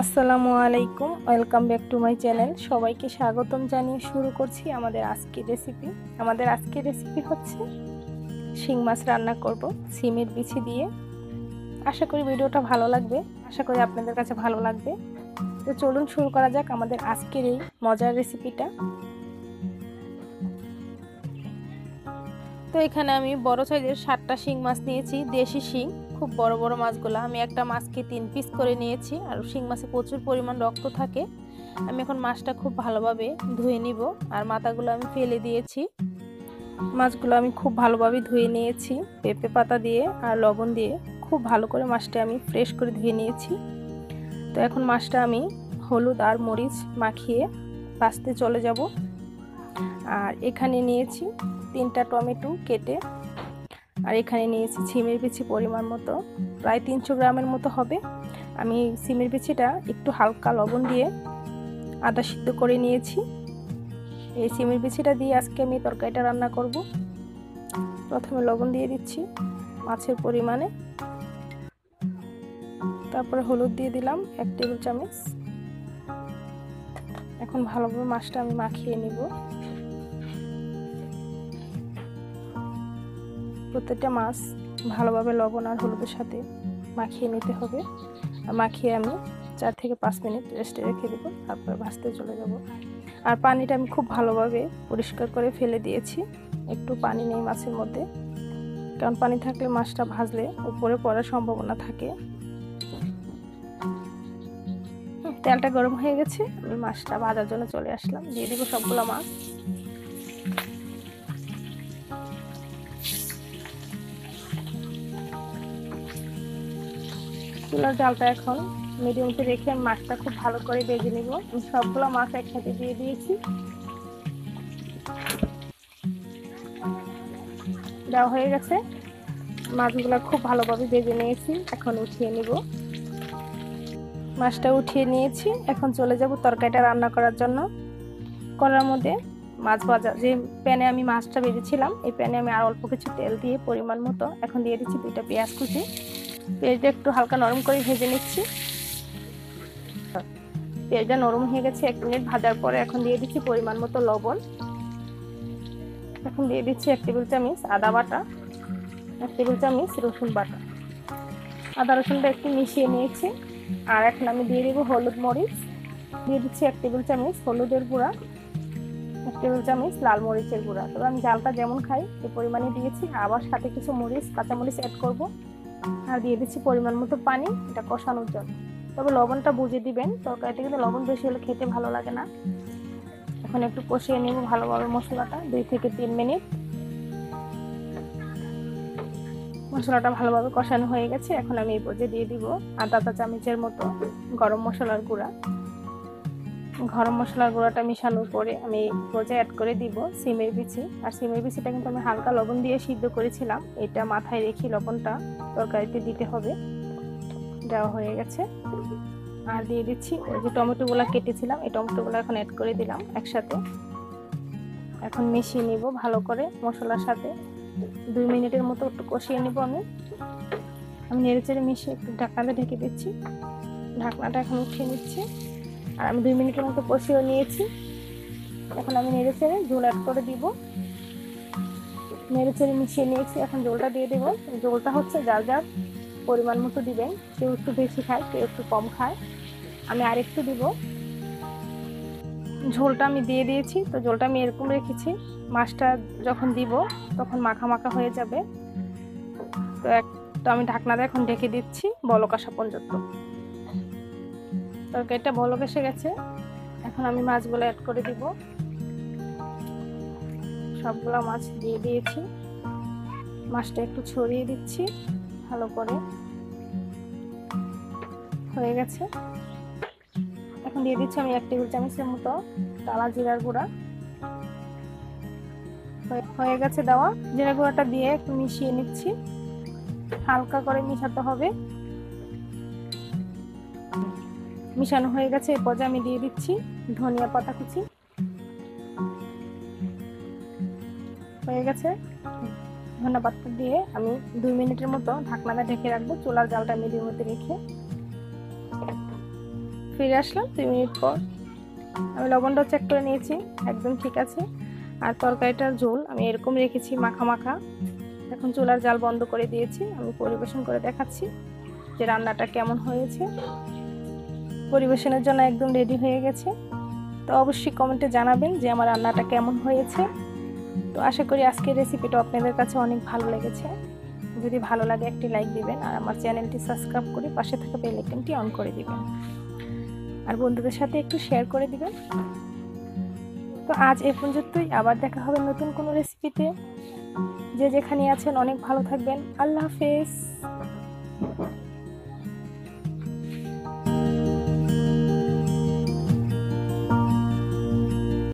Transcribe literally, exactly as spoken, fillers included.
আসসালামু আলাইকুম, welcome back to my channel. সবাইকে স্বাগতম জানিয়ে শুরু করছি আমাদের আজকের রেসিপি। আমাদের আজকের রেসিপি হচ্ছে শিং মাছ রান্না করব সিমের বিচি দিয়ে। আশা করি ভিডিওটা ভালো লাগবে, আশা করি আপনাদের কাছে ভালো লাগবে। তো চলুন শুরু করা যাক আমাদের আজকের এই মজার রেসিপিটা। তো এখানে আমি বড় সাইজের সাতটা শিং মাছ নিয়েছি, দেশি শিং, খুব বড় বড় মাছগুলো। আমি একটা মাছকে তিন পিস করে নিয়েছি, আর শিং মাছে প্রচুর পরিমাণ রক্ত থাকে। আমি এখন মাছটা খুব ভালোভাবে ধুয়ে নিব, আর মাথাগুলো আমি ফেলে দিয়েছি। মাছগুলো আমি খুব ভালোভাবে ধুয়ে নিয়েছি পেঁপে পাতা দিয়ে আর লবণ দিয়ে। খুব ভালো করে মাছটা আমি ফ্রেশ করে ধুয়ে নিয়েছি। তো এখন মাছটা আমি হলুদ আর মরিচ মাখিয়ে ভাজতে চলে যাব। আর এখানে নিয়েছি তিনটা টমেটো কেটে, আর এখানে নিয়েছি সিমের বিচি পরিমাণ মতো, প্রায় তিনশো গ্রামের মতো হবে। আমি সিমের বিচিটা একটু হালকা লবণ দিয়ে আদা সিদ্ধ করে নিয়েছি। এই সিমের বিচিটা দিয়ে আজকে আমি তরকারিটা রান্না করব। প্রথমে লবণ দিয়ে দিচ্ছি মাছের পরিমাণে, তারপরে হলুদ দিয়ে দিলাম এক টেবিল চামচ। এখন ভালোভাবে মাছটা আমি মাখিয়ে নিব। প্রত্যেকটা মাছ ভালোভাবে লবণ আর হলুদের সাথে মাখিয়ে নিতে হবে। আর মাখিয়ে আমি চার থেকে পাঁচ মিনিট রেস্টে রেখে দেবো, তারপরে ভাজতে চলে যাব। আর পানিটা আমি খুব ভালোভাবে পরিষ্কার করে ফেলে দিয়েছি, একটু পানি নেই মাছের মধ্যে, কারণ পানি থাকলে মাছটা ভাজলে উপরে পড়ার সম্ভাবনা থাকে। তেলটা গরম হয়ে গেছে, আমি মাছটা ভাজার জন্য চলে আসলাম। দিয়ে দিব সবগুলো মাছ। চুলার জালটা এখন মিডিয়ামে রেখে মাছটা খুব ভালো করে ভেজে নিব। আমি সবগুলো মাছ একসাথে দিয়ে দিয়েছি। দেওয়া হয়ে গেছে, মাছগুলো খুব ভালোভাবে ভেজে নিয়েছি। এখন উঠিয়ে নিব। মাছটা উঠিয়ে নিয়েছি, এখন চলে যাব তরকারিটা রান্না করার জন্য। কড়ার মধ্যে মাছ ভাজা যে প্যানে আমি মাছটা ভেজেছিলাম, এই প্যানে আমি আর অল্প কিছু তেল দিয়ে পরিমাণ মতো এখন দিয়ে দিচ্ছি দুইটা পেঁয়াজ কুচি। পেঁয়াজটা একটু হালকা নরম করে ভেজে নিচ্ছি। পেঁয়াজটা নরম হয়ে গেছে, এক মিনিট ভাজার পরে এখন দিয়ে দিচ্ছি পরিমাণ মতো লবণ। এখন দিয়ে দিচ্ছি এক টেবিল চামচ আদা বাটা, এক টেবিল চামচ রসুন বাটা। আদা রসুনটা একটু মিশিয়ে নিয়েছি। আর এখন আমি দিয়ে দেবো হলুদ মরিচ। দিয়ে দিচ্ছি এক টেবিল চামচ হলুদের গুঁড়া, এক টেবিল চামচ লাল মরিচের গুঁড়া। তবে আমি ঝালটা যেমন খাই এই পরিমাণে দিয়েছি। আবার সাথে কিছু মরিচ কাঁচামরিচ অ্যাড করব। আর দিয়ে দিচ্ছি পরিমাণ মতো পানি, এটা কষানোর জন্য। তবে লবণটা বুঝে দিবেন, তরকারিতে কিন্তু লবণ বেশি হলে খেতে ভালো লাগে না। এখন একটু কষিয়ে নেব ভালোভাবে মশলাটা, দুই থেকে তিন মিনিট। মশলাটা ভালোভাবে কষানো হয়ে গেছে। এখন আমি এই পর্যায়ে দিয়ে দিব আধা চা চামচের মতো গরম মশলার গুঁড়া। গরম মশলার গুঁড়াটা মিশানোর পরে আমি এই পর্যায়ে অ্যাড করে দিব সিমের বিচি। আর সিমের বিচিটা কিন্তু আমি হালকা লবণ দিয়ে সিদ্ধ করেছিলাম, এটা মাথায় রেখে লবণটা তরকারিতে দিতে হবে। দেওয়া হয়ে গেছে। আর দিয়ে দিচ্ছি ওই যে টমেটোগুলো কেটেছিলাম, এই টমেটোগুলো এখন অ্যাড করে দিলাম একসাথে। এখন মিশিয়ে নিব ভালো করে মশলার সাথে। দুই মিনিটের মতো একটু কষিয়ে নিব। আমি আমি নেড়ে চেড়ে মিশিয়ে একটু ঢাকনাটা ঢেকে দিচ্ছি। ঢাকনাটা এখন উঠিয়ে নিচ্ছি। আর আমি দুই মিনিটের মতো কষিয়ে নিয়েছি। এখন আমি নেড়ে চেড়ে ঝোল অ্যাড করে দিব। নেড়ে চেড়ে মিশিয়ে নিয়েছি, এখন ঝোলটা দিয়ে দেবো। ঝোলটা হচ্ছে যার যার পরিমাণ মতো দিবেন, কেউ একটু বেশি খায়, কেউ একটু কম খায়। আমি আর একটু দিব। ঝোলটা আমি দিয়ে দিয়েছি। তো ঝোলটা আমি এরকম রেখেছি, মাছটা যখন দিব তখন মাখা মাখা হয়ে যাবে। তো এক তো আমি ঢাকনাটা এখন ঢেকে দিচ্ছি বলক আসা পর্যন্ত। তরকারিটা বলক এসে গেছে, এখন আমি মাছগুলো অ্যাড করে দিব। সবগুলো মাছ দিয়ে দিয়েছি। মাছটা একটু ছড়িয়ে দিচ্ছি ভালো করে। হয়ে গেছে। এখন দিয়ে দিচ্ছি আমি এক টেবিল চামচের মতো টালা জিরার গুঁড়া। হয়ে গেছে দেওয়া। জিরা গুঁড়াটা দিয়ে একটু মিশিয়ে নিচ্ছি, হালকা করে মিশাতে হবে। মিশানো হয়ে গেছে, এই পর্যায়ে আমি দিয়ে দিচ্ছি ধনিয়া পাতা কুচি। হয়ে গেছে। ধনিয়া পাতা দিয়ে আমি দুই মিনিটের মতো ঢাকনাটা ঢেকে রাখবো, চুলার জালটা মিডিয়ামে রেখে। ফিরে আসলাম দুই মিনিট পর। আমি লবণটাও চেক করে নিয়েছি, একদম ঠিক আছে। আর তরকারিটার ঝোল আমি এরকম রেখেছি মাখা মাখা। এখন চুলার জাল বন্ধ করে দিয়েছি। আমি পরিবেশন করে দেখাচ্ছি যে রান্নাটা কেমন হয়েছে। পরিবেশনের জন্য একদম রেডি হয়ে গেছে। তো অবশ্যই কমেন্টে জানাবেন যে আমার রান্নাটা কেমন হয়েছে। তো আশা করি আজকের রেসিপিটা আপনাদের কাছে অনেক ভালো লেগেছে। যদি ভালো লাগে একটি লাইক দিবেন আর আমার চ্যানেলটি সাবস্ক্রাইব করে পাশে থাকা বেল আইকনটি অন করে দিবেন আর বন্ধুদের সাথে একটু শেয়ার করে দিবেন। তো আজ এ পর্যন্তই, আবার দেখা হবে নতুন কোনো রেসিপিতে। যে যেখানে আছেন অনেক ভালো থাকবেন। আল্লাহ হাফেজ।